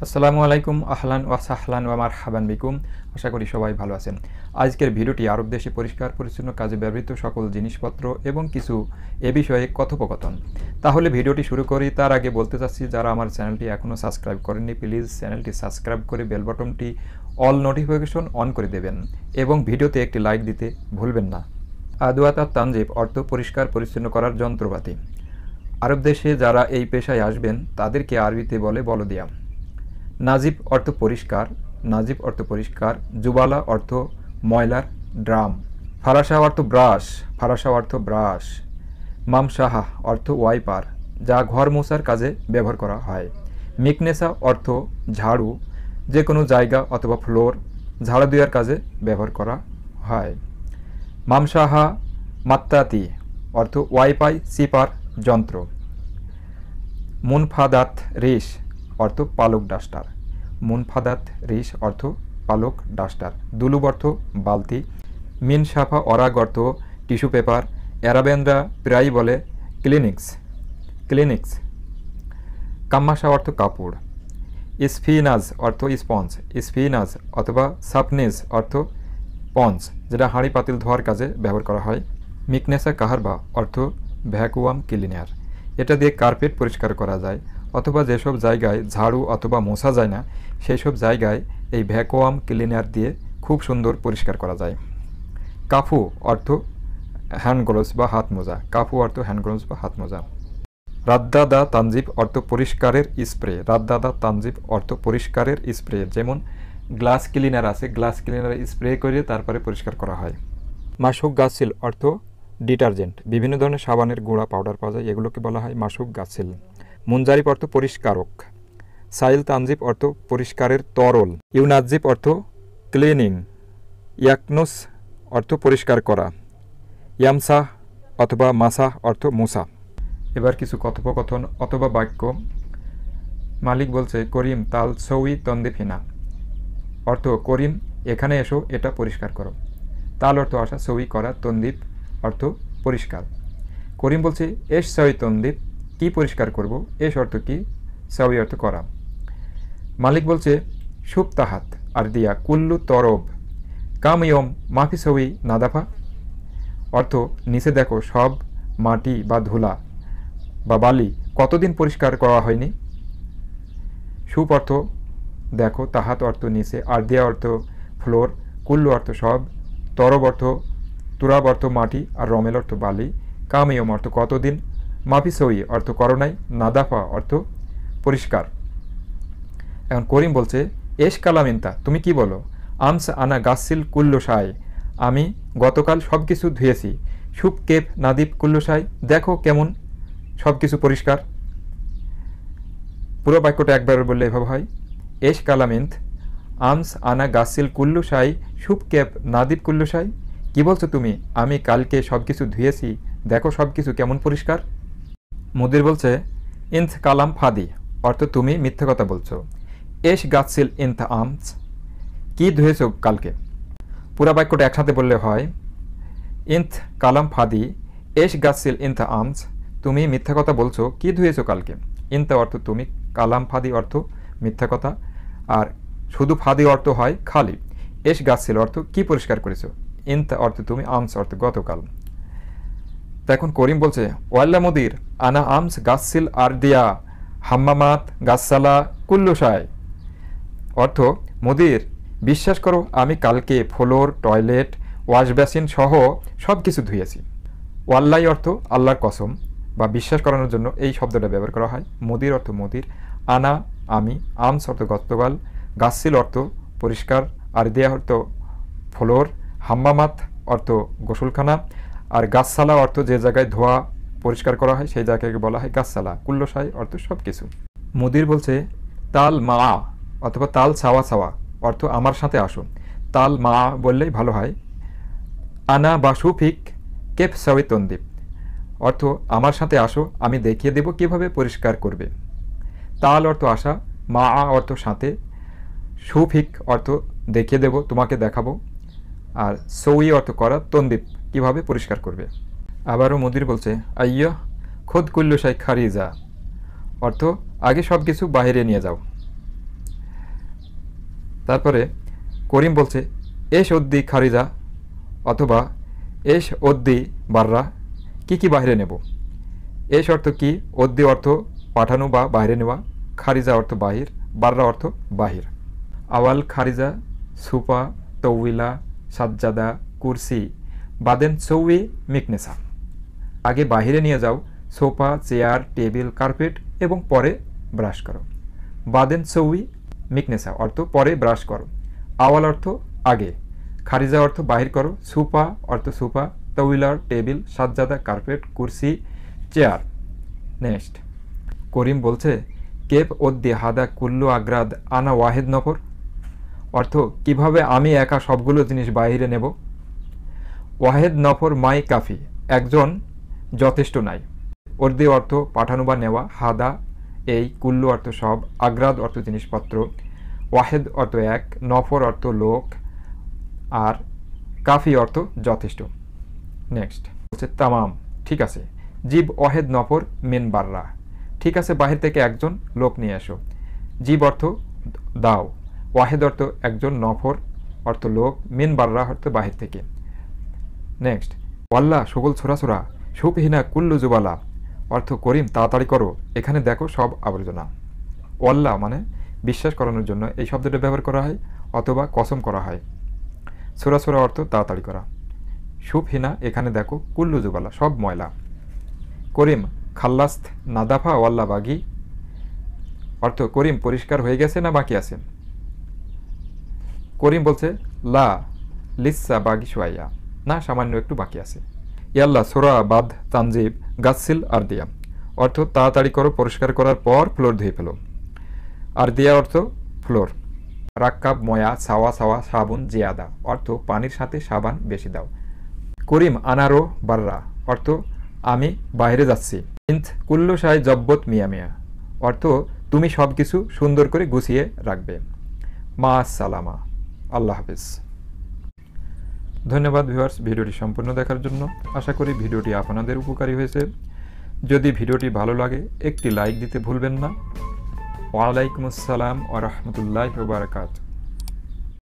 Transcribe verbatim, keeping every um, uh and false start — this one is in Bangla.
আসসালামু আলাইকুম আহলান ওয়া সাহলান ওয়া মারহাবান বিকুম। আশা করি সবাই ভালো আছেন। আজকের ভিডিওটি আরব দেশে পরিষ্কার পরিচ্ছন্ন কাজে ব্যবহৃত সকল জিনিসপত্র এবং কিছু এ বিষয়ে কথোপকথন। তাহলে ভিডিওটি শুরু করি। তার আগে বলতে চাচ্ছি, যারা আমার চ্যানেলটি এখনও সাবস্ক্রাইব করেননি, প্লিজ চ্যানেলটি সাবস্ক্রাইব করে বেল বাটনটি অল নোটিফিকেশন অন করে দেবেন এবং ভিডিওতে একটি লাইক দিতে ভুলবেন না। আদওয়াত তানজিব অর্থ পরিষ্কার পরিচ্ছন্ন করার যন্ত্রপাতি। আরব দেশে যারা এই পেশায় আসবেন তাদেরকে আরবিতে বলে বলদিয়া। নাজিব অর্থ পরিষ্কার, নাজিব অর্থ পরিষ্কার। জুবালা অর্থ ময়লার ড্রাম। ফারাসা অর্থ ব্রাশ, ফারাসা অর্থ ব্রাশ। মামসাহা অর্থ ওয়াইপার, যা ঘর মোছার কাজে ব্যবহার করা হয়। মিকনেসা অর্থ ঝাড়ু, যে কোনো জায়গা অথবা ফ্লোর ঝাড়ু দেওয়ার কাজে ব্যবহার করা হয়। মামসাহা মাত্তাতি অর্থ ওয়াইপাই চিপার যন্ত্র। মুনফাদাত রিশ অর্থ পালক ডাস্টার, মুনফাদাত রিশ অর্থ পালক ডাস্টার। দুলুব অর্থ বালতি। মিনসাফা অরাগ অর্থ টিস্যু পেপার। অ্যারাবেনরা প্রায় বলে ক্লিনিক্স, ক্লিনিক্স। কাম্মাশা অর্থ কাপড়। স্ফিনাজ অর্থ স্পঞ্জ, স্ফিনাজ অথবা সাফনিজ অর্থ স্পঞ্জ, যেটা হাঁড়ি পাতিল ধোয়ার কাজে ব্যবহার করা হয়। মিকনেসা কাহারবা অর্থ ভ্যাকুয়াম ক্লিনার, এটা দিয়ে কার্পেট পরিষ্কার করা যায়, অথবা যেসব জায়গায় ঝাড়ু অথবা মোছা যায় না সেই সব জায়গায় এই ভ্যাকুয়াম ক্লিনার দিয়ে খুব সুন্দর পরিষ্কার করা যায়। কাফু অর্থ হ্যান্ড গ্লোভস বা হাত মোজা, কাফু অর্থ হ্যান্ড গ্লোভস বা হাত মোজা। রাদ্দাদা তানজিব অর্থ পরিষ্কারের স্প্রে, রাদ্দাদা তানজিব অর্থ পরিষ্কারের স্প্রে। যেমন গ্লাস ক্লিনার আছে, গ্লাস ক্লিনার স্প্রে করে তারপরে পরিষ্কার করা হয়। মাসুক গাছিল অর্থ ডিটারজেন্ট, বিভিন্ন ধরনের সাবানের গুঁড়া পাউডার পাওয়া যায়, এগুলোকে বলা হয় মাসুক গাছিল। মুনজারিব অর্থ পরিষ্কারক। সাইল তানজিব অর্থ পরিষ্কারের তরল। ইউনাজিব অর্থ ক্লিনিং। ইয়াকনুস অর্থ পরিষ্কার করা। ইয়ামসাহ অথবা মাসাহ অর্থ মোসা। এবার কিছু কথোপকথন অথবা বাক্য। মালিক বলছে, করিম তাল সৌই তন্দিফিনা অর্থ করিম এখানে এসো, এটা পরিষ্কার করো। তাল অর্থ আসা, সৌই করা, তন্দিপ অর্থ পরিষ্কার। করিম বলছে, এস সৌই তন্দিপ, কি পরিষ্কার করব। এস অর্থ কি, সৌই অর্থ করা। মালিক বলছে, সুপ তাহাত আর দিয়া কুল্লু তরব কাম ইয়ম মাফি সৌই নাদাফা অর্থ নিচে দেখো সব মাটি বা ধুলা বা বালি কতদিন পরিষ্কার করা হয়নি। সুপ অর্থ দেখো, তাহাত অর্থ নিচে, আর দিয়া অর্থ ফ্লোর, কুল্লু অর্থ সব, তরব অর্থ তুরাব অর্থ মাটি, আর রমেল অর্থ বালি। কামিয়ম অর্থ কতদিন, মাফি সই অর্থ করোনাই, নাদাফা অর্থ পরিষ্কার। এখন করিম বলছে, এস কালামিন্তা তুমি কি বলো। আমস আনা গাছিল কুল্লো সাই, আমি গতকাল সব কিছু ধুয়েছি। সুপ কেপ নাদিব কুল্লো সাই, দেখো কেমন সব কিছু পরিষ্কার। পুরো বাক্যটা একবার বললে এভাবে হয়, এস কালামিন্ত আমস আনা গাছিল কুল্লু সাই সুপ কেপ নাদিব কুল্লু সাই, কি বলছো তুমি, আমি কালকে সব কিছু ধুয়েছি, দেখো সব কিছু কেমন পরিষ্কার। মুদির বলছে, ইন্থ কালাম ফাদি অর্থ তুমি মিথ্যা কথা বলছো। এস গাছিল ইন্থ আমস, কি ধুয়েছ কালকে। পুরা বাক্যটা একসাথে বললে হয়, ইন্থ কালাম ফাদি এস গাছিল ইন্থ আমস, তুমি মিথ্যা কথা বলছো, কি ধুয়েছ কালকে। ইন্থা অর্থ তুমি, কালাম ফাদি অর্থ মিথ্যা কথা, আর শুধু ফাদি অর্থ হয় খালি। এস গাছিল অর্থ কি পরিষ্কার করেছো, ইন্থা অর্থ তুমি, আমস অর্থ গতকাল। তখন করিম বলছে, ওয়াল্লা মুদির আনা আমস গাছিল আর দিয়া হাম্মামাত গাছসালা কুল্লুসাই অর্থ, মুদির বিশ্বাস করো আমি কালকে ফ্লোর, টয়লেট, ওয়াশ বেসিন সহ সব কিছু ধুয়েছি। ওয়াল্লাই অর্থ আল্লাহর কসম বা বিশ্বাস করানোর জন্য এই শব্দটা ব্যবহার করা হয়। মুদির অর্থ মুদির, আনা আমি, আমস অর্থ গতকাল, গাছিল অর্থ পরিষ্কার, আর দিয়া অর্থ ফ্লোর, হাম্মামাত অর্থ গোসলখানা, আর গাছসালা অর্থ যে জায়গায় ধোয়া পরিষ্কার করা হয় সেই জায়গাকে বলা হয় গাছসালা। কুল্লসাই অর্থ সব কিছু। মুদির বলছে, তাল মা অথবা তাল ছাওয়া ছাওয়া অর্থ আমার সাথে আসো। তাল মা বললেই ভালো হয়। আনা বা সুফিক কেপ সাউই তন্দীপ অর্থ আমার সাথে আসো, আমি দেখিয়ে দেব কিভাবে পরিষ্কার করবে। তাল অর্থ আসা, মা অর্থ সাথে, সুফিক অর্থ দেখিয়ে দেব, তোমাকে দেখাবো, আর সৌই অর্থ করা, তন্দীপ কিভাবে পরিষ্কার করবে। আবারও মুদির বলছে, আইয়া খোদ কুল্লু সাই খারিজা অর্থ আগে সব কিছু বাইরে নিয়ে যাও। তারপরে করিম বলছে এস অদ্দি খারিজা অথবা এস অদ্দি বাররা, কি কি বাইরে নেব। এস অর্থ কি, অদ্দি অর্থ পাঠানো বা বাইরে নেওয়া, খারিজা অর্থ বাহির, বাররা অর্থ বাহির। আওয়াল খারিজা সুপা তৌইলা সাজ্জাদা কুরসি বাদেন সৌই মিকনেসা, আগে বাহিরে নিয়ে যাও সোফা চেয়ার টেবিল কার্পেট এবং পরে ব্রাশ করো। বাদেন সৌই মিকনেসা অর্থ পরে ব্রাশ করো। আওয়াল অর্থ আগে, খারিজা অর্থ বাহির করো, সুপা অর্থ সুপা, তৌইলার টেবিল, সাজ্জাদা কার্পেট, কুরসি চেয়ার। নেক্সট করিম বলছে কেপ ওদ্দি হাদা কুল্লু আগ্রাদ আনা ওয়াহেদ নফর, অর্থ কিভাবে আমি একা সবগুলো জিনিস বাইরে নেব। ওয়াহেদ নফর মাই কাফি, একজন যথেষ্ট নাই। ওর্দি অর্থ পাঠানো বা নেওয়া, হাদা এই, কুল্লু অর্থ সব, আগ্রাদ অর্থ জিনিসপত্র, ওয়াহেদ অর্থ এক, নফর অর্থ লোক, আর কাফি অর্থ যথেষ্ট। নেক্সট হচ্ছে তামাম, ঠিক আছে। জিব ওয়াহেদ নফর মিন বাররা, ঠিক আছে বাহির থেকে একজন লোক নিয়ে এসো। জিব অর্থ দাও, ওয়াহেদ অর্থ একজন, নফর অর্থ লোক, মিন বাররা অর্থ বাহির থেকে। নেক্সট ওয়াল্লা সগল ছোড়া ছোড়া সুপহিনা কুল্লু জুবালা, অর্থ করিম তাড়াতাড়ি করো এখানে দেখো সব আবর্জনা। ওয়াল্লা মানে বিশ্বাস করানোর জন্য এই শব্দটা ব্যবহার করা হয় অথবা কসম করা হয়। ছোড়া ছোড়া অর্থ তাড়াতাড়ি করা। সুপহিনা এখানে দেখো, কুল্লু জুবালা সব ময়লা। করিম খাল্লাস্ত নাদাফা ওয়াল্লা বাগি, অর্থ করিম পরিষ্কার হয়ে গেছে না বাকি আছে। করিম বলছে লা লিসা বাগি সোয়াইয়া, না সামান্য একটু বাকি আছে। ইয়াল্লা সোরা বাদ তানজিব গাসিল আর দিয়া, অর্থ তাড়াতাড়ি করো পরিষ্কার করার পর ফ্লোর ধুয়ে ফেলো। আর দিয়া অর্থ ফ্লোর। রাক্কাব ময়া সাওয়া সাওয়া সাবুন জিয়াদা, অর্থ পানির সাথে সাবান বেশি দাও। করিম আনারো বাররা, অর্থ আমি বাইরে যাচ্ছি। ইন্ত কুল্লু সাই জব্বত মিয়া মিয়া, অর্থ তুমি সব কিছু সুন্দর করে গুছিয়ে রাখবে। মা সালামা, আল্লাহ হাফিজ। ধন্যবাদ ভিউয়ার্স ভিডিওটি সম্পূর্ণ দেখার জন্য। আশা করি ভিডিওটি আপনাদের উপকারী হয়েছে। যদি ভিডিওটি ভালো লাগে একটি লাইক দিতে ভুলবেন না। ওয়ালাইকুম আসসালাম ওয়া রাহমাতুল্লাহি ওয়া বারাকাতুহু।